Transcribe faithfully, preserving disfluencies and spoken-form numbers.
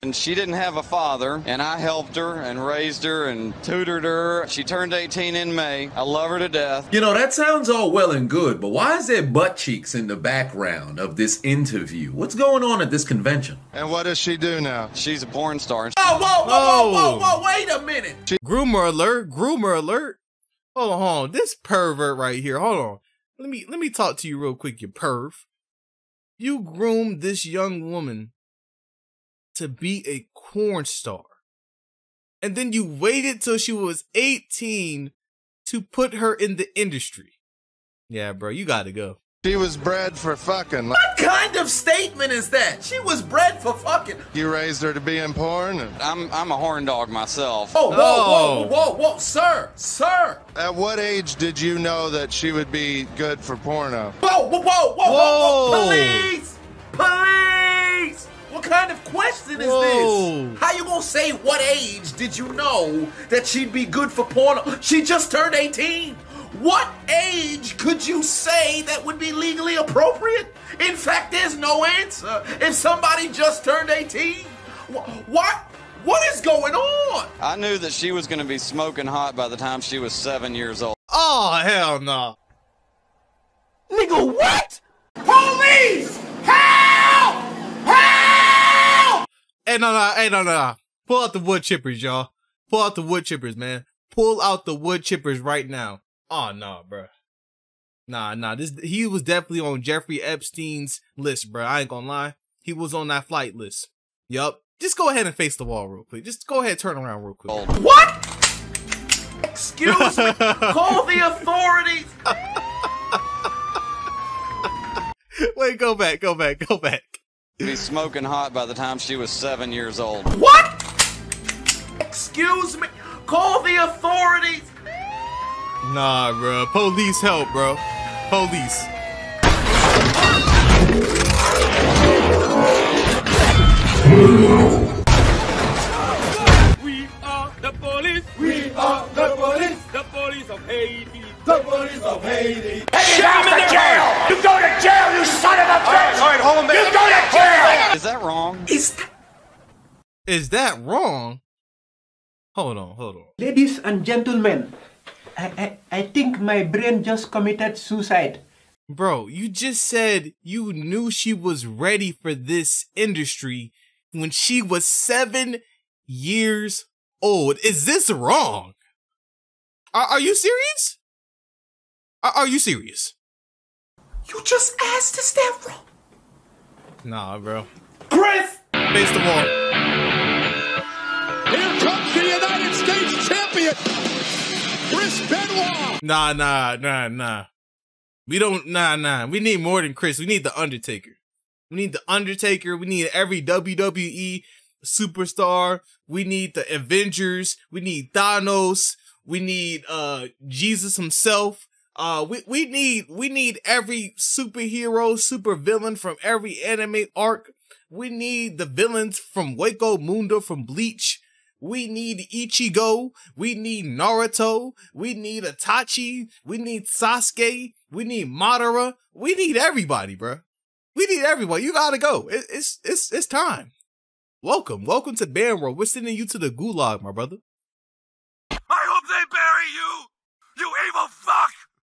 And she didn't have a father, and I helped her and raised her and tutored her. She turned eighteen in May. I love her to death. You know, that sounds all well and good, but why is there butt cheeks in the background of this interview? What's going on at this convention? And what does she do now? She's a porn star. Oh, whoa, whoa, whoa, whoa, whoa, wait a minute. Groomer alert, groomer alert. Hold on, hold on. This pervert right here. Hold on. Let me let me talk to you real quick, you perv. You groomed this young woman to be a porn star. And then you waited till she was eighteen to put her in the industry. Yeah, bro, you gotta go. She was bred for fucking. What kind of statement is that? She was bred for fucking. You raised her to be in porn? And... I'm I'm a horn dog myself. Oh, whoa, Oh. whoa, whoa, whoa, sir, sir. At what age did you know that she would be good for porno? Whoa, whoa, whoa, whoa, whoa, whoa, Whoa. police, police. What kind of question is Whoa. this? How you gonna say what age did you know that she'd be good for porno? She just turned eighteen. What age could you say that would be legally appropriate? In fact, there's no answer. If somebody just turned eighteen, wh- what? What is going on? I knew that she was going to be smoking hot by the time she was seven years old. Oh, hell no. Nigga, what? Police! Help! Help! Hey, no, no, hey, no, no, no. Pull out the wood chippers, y'all. Pull out the wood chippers, man. Pull out the wood chippers right now. Oh, no, bro. Nah, nah. This he was definitely on Jeffrey Epstein's list, bro. I ain't gonna lie. He was on that flight list. Yup. Just go ahead and face the wall real quick. Just go ahead and turn around real quick. What? Excuse me. Call the authorities. Wait, go back, go back, go back. Be smoking hot by the time she was seven years old. What? Excuse me. Call the authorities. Nah, bro. Police help, bro. Police. We are the police. We are the police, The police of Haiti. the police of Haiti. Shove him in jail. You go to jail, you son of a bitch! All right, hold him You go to jail! Is that wrong? Is that? Is that wrong? Hold on, hold on. Ladies and gentlemen, I, I, I think my brain just committed suicide. Bro, you just said you knew she was ready for this industry when she was seven years old. Is this wrong? Are, are you serious? Are, are you serious? You just asked, is that wrong? Nah, bro. Chris! Face the wall. Here comes the United States champion, Chris Benoit! Nah, nah, nah, nah. We don't, nah, nah. We need more than Chris. We need the Undertaker. We need the Undertaker. We need every W W E superstar. We need the Avengers. We need Thanos. We need, uh, Jesus himself. Uh, we, we need, we need every superhero, super villain from every anime arc. We need the villains from Waco Munda from Bleach. We need Ichigo. We need Naruto. We need Itachi. We need Sasuke. We need Madara. We need everybody, bro. We need everybody. You gotta go. It, it's, it's, it's time. Welcome. Welcome to Banworld. We're sending you to the gulag, my brother. I hope they bury you, you evil fuck!